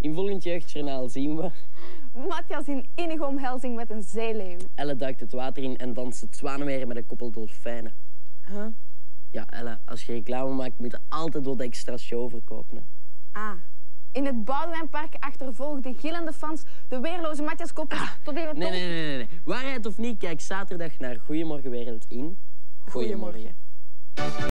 In volgend jeugdjournaal zien we... Matthias in innige omhelzing met een zeeleeuw. Elle duikt het water in en danst het zwanenmeer met een koppel dolfijnen. Huh? Ja, Elle, als je reclame maakt, moet je altijd wat extra show verkopen. Hè. Ah. In het Boudewijnpark achtervolgen de gillende fans de weerloze Matthias Koppers tot in het Nee. Waarheid of niet, kijk zaterdag naar Goeiemorgen Wereld in... Goeiemorgen.